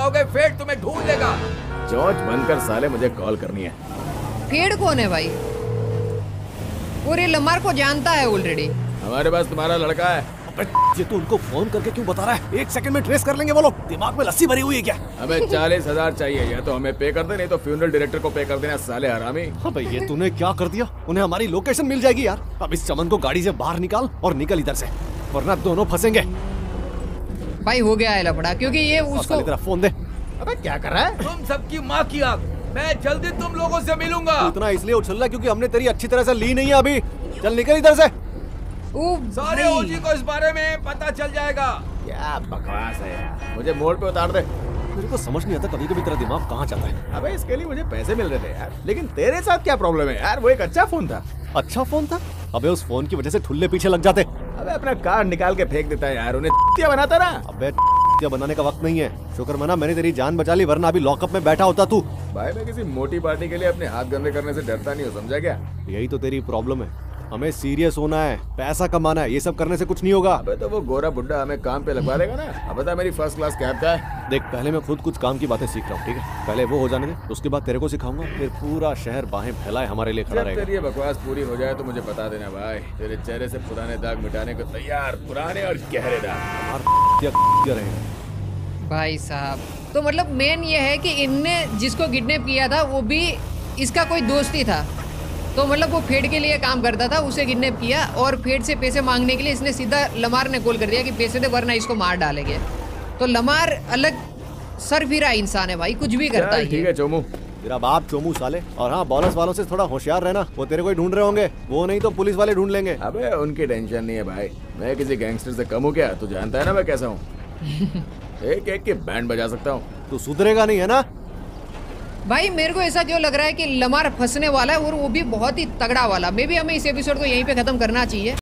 पाओगे, फेड तुम्हें ढूंढ लेगा। चोंच बनकर साले मुझे कॉल करनी है। फेड कौन है भाई? पूरे लमार को जानता है ऑलरेडी। हमारे पास तुम्हारा लड़का है। ये तो उनको फोन करके क्यों बता रहा है? 1 सेकंड में ट्रेस कर लेंगे वो लोग। दिमाग में लस्सी भरी हुई है क्या? हमें 40,000 चाहिए, या तो हमें पे कर दे, नहीं तो फ्यूनरल डायरेक्टर को पे कर देना, साले हरामी। अबे ये तूने क्या कर दिया? उन्हें हमारी लोकेशन मिल जाएगी यार। अब इस चमन को गाड़ी से बाहर निकाल और निकल इधर से, वरना दोनों फंसेंगे। भाई हो गया है लफड़ा, क्योंकि ये उसको तेरा फोन दे। अबे क्या कर रहा है? तुम सबकी माँ की आग। मैं जल्दी तुम लोगों से मिलूंगा। इतना इसलिए उछल रहा है क्योंकि हमने तेरी अच्छी तरह से ली नहीं है अभी। चल निकल इधर से। सारे ओजी को इस बारे में पता चल जाएगा। क्या बकवास है यार, मुझे मोड़ पे उतार दे। मेरे को समझ नहीं आता कभी कभी तेरा दिमाग कहाँ जाता है। अबे इसके लिए मुझे पैसे मिल रहे थे यार, लेकिन तेरे साथ क्या प्रॉब्लम है यार? वो एक अच्छा फोन था। अच्छा फोन था? अबे उस फोन की वजह से ठुल्ले पीछे लग जाते। अबे अपना कार्ड निकाल के फेंक देता है यार, उन्हें बनाता ना। अबे बनाने का वक्त नहीं है। शुक्र मना मैंने तेरी जान बचा ली, वरना अभी लॉकअप में बैठा होता तू। भाई मैं किसी मोटी पार्टी के लिए अपने हाथ गंदे करने से डरता नहीं हूँ, समझा क्या? यही तो तेरी प्रॉब्लम है। हमें सीरियस होना है, पैसा कमाना है, ये सब करने से कुछ नहीं होगा। अबे तो वो गोरा बुड्ढा हमें काम पे लगवा देगा ना। अब बता मेरी फर्स्ट क्लास कैब का है। देख पहले मैं खुद कुछ काम की बातें सीख रहा हूँ, ठीक है? पहले वो हो जाने दे, उसके बाद तेरे को सिखाऊंगा, फिर पूरा शहर बाहें फैलाए हमारे लिए खड़ा रहेगा। तेरी ये बकवास पूरी हो जाए तो मुझे बता देना भाई। तेरे चेहरे से पुराने दाग मिटाने को तैयार, पुराने और गहरे दाग। भाई साहब तो मतलब मेन ये है कि इनने जिसको किडनैप किया था वो भी इसका कोई दोस्त ही था। तो मतलब वो फेड के लिए काम करता था, उसे किडनैप किया और फेड से पैसे मांगने के लिए इसने सीधा लमार ने कॉल कर दिया कि पैसे दे वरना इसको मार डालेंगे। तो लमार अलग सरफिरा इंसान है भाई, कुछ भी करता है। ठीक है चोमू, तेरा बाप चोमू साले। और हाँ बोनस वालों से थोड़ा होशियार रहना, वो तेरे को ही ढूंढ रहे होंगे, वो नहीं तो पुलिस वाले ढूंढ लेंगे। अबे उनकी टेंशन नहीं है भाई, मैं किसी गैंगस्टर से कम हूँ क्या? तू जानता है ना मैं कैसा हूँ। एक एक के बैंड बजा सकता हूँ। तू सुधरेगा नहीं है ना भाई? मेरे को ऐसा क्यों लग रहा है कि लमार फंसने वाला है, और वो भी बहुत ही तगड़ा वाला। मे भी हमें इस एपिसोड को यहीं पे खत्म करना चाहिए।